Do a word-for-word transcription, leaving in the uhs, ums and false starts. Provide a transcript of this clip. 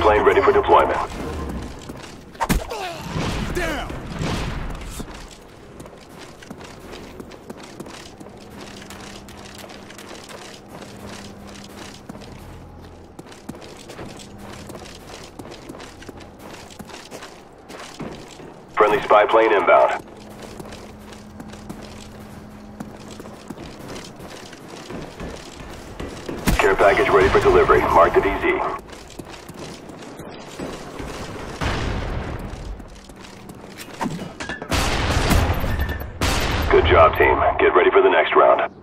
plane ready for deployment. Down! Friendly spy plane inbound. Care package ready for delivery. Mark the D Z. Good job, team. Get ready for the next round.